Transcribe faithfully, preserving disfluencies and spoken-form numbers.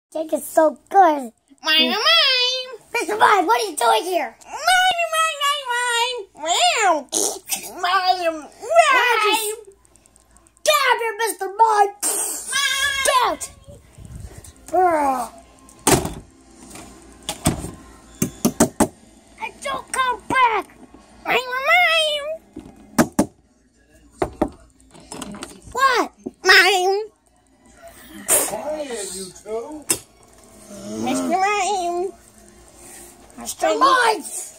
Cake is so good. Mine, mine. Mister Mime, what are you doing here? Mine, mine, mine, mine. Meow. Mine, mine. Get out here, Mister Mime. Get out. Ugh. And don't come back. Mine, mine. What? Mine. Quiet, you two. Mister Mime. Mister Mime.